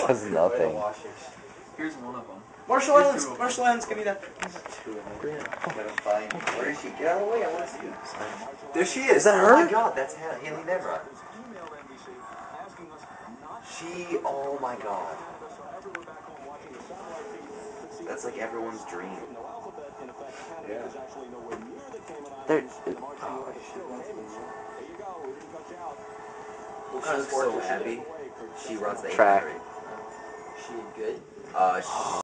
does nothing. Here's one of them. Marshall Islands, give me that. Where is she? Get out of the way, I want to see her. There she is. Is that her? Oh my god, that's Haley Nemra. Oh my god. That's like everyone's dream. Yeah. What kind of sport so happy? She runs the track. 800. She good?